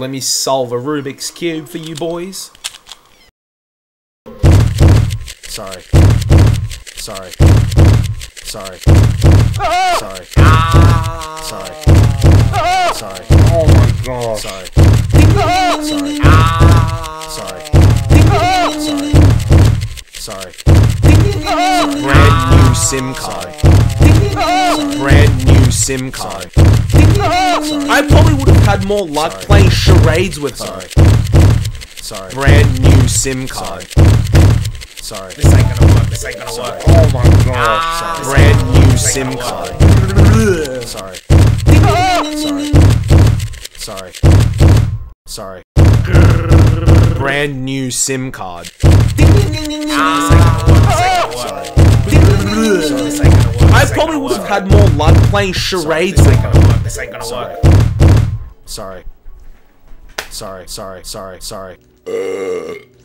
Let me solve a Rubik's Cube for you boys. Sorry. Sorry. Sorry. Sorry. Sorry. Sorry. Oh my god. Sorry. Sorry. Sorry. Sorry. Sorry. Brand new SIM card. Brand new SIM card. I probably would have had more luck playing charades with her. Sorry. Brand new SIM card. Sorry. This ain't gonna work. This ain't gonna work. Oh my god. Brand new SIM card. Sorry. Sorry. Sorry. Sorry. Brand new SIM card. I probably would have had more luck playing charades with her. This ain't gonna work. Sorry. Sorry. Sorry. Sorry. Sorry.